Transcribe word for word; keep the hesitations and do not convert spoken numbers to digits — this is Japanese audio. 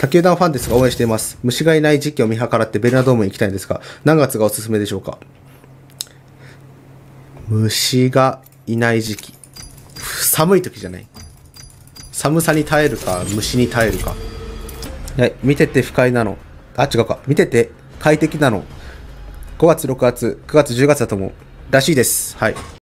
他球団ファンですが応援しています。虫がいない時期を見計らってベルナドームに行きたいんですが、何月がおすすめでしょうか？虫がいない時期。寒い時じゃない。寒さに耐えるか、虫に耐えるか。はい、見てて不快なの。あ、違うか。見てて快適なの。ごがつ、ろくがつ、くがつ、じゅうがつだと思う。らしいです。はい。